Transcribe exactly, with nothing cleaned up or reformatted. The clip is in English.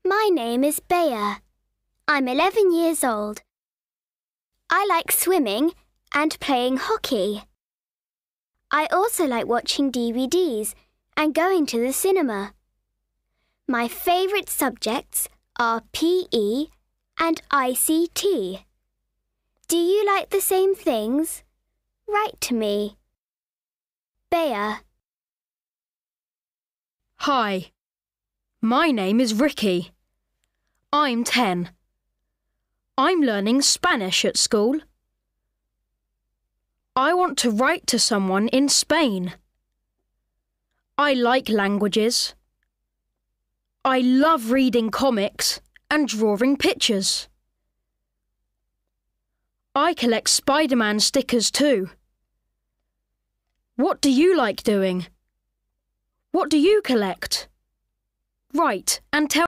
My name is Bea. I'm eleven years old. I like swimming and playing hockey. I also like watching D V Ds and going to the cinema. My favourite subjects are P E and I C T. Do you like the same things? Write to me. Bea. Hi, my name is Ricky. I'm ten. I'm learning Spanish at school. I want to write to someone in Spain. I like languages. I love reading comics and drawing pictures. I collect Spider-Man stickers too. What do you like doing? What do you collect? Write and tell